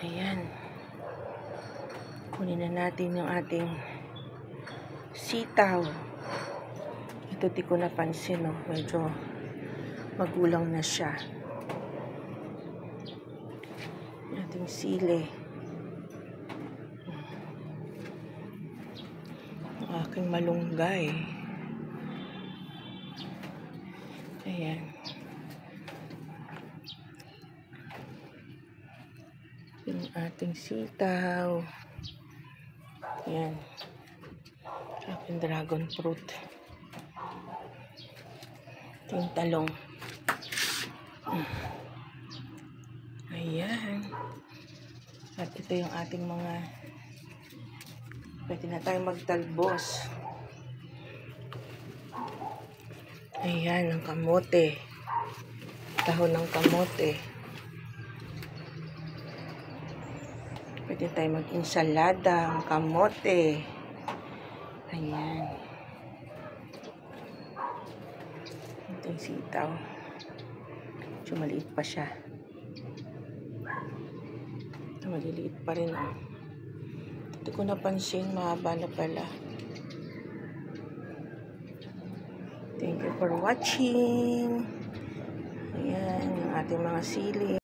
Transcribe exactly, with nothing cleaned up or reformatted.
Ayan. Kunin na natin yung ating sitaw. Ito di ko napansin, no? Medyo magulang na siya. Yung ating sili. Ang aking malunggay. Ayan. Yung ating sitaw. Ayan. Ating dragon fruit. Ito yung talong. Ayan. At ito yung ating mga pwede na tayong magtalbos. Ayan, ang kamote. Dahon ng kamote. Pwede tayong mag-insalada, ang kamote. Ayan. Ito yung sitaw. Medyo maliit pa siya. Ito, maliliit pa rin. Oh. Ito ko napansin, mahaba na pala. Thank you for watching. Ayan, yung ating mga sili.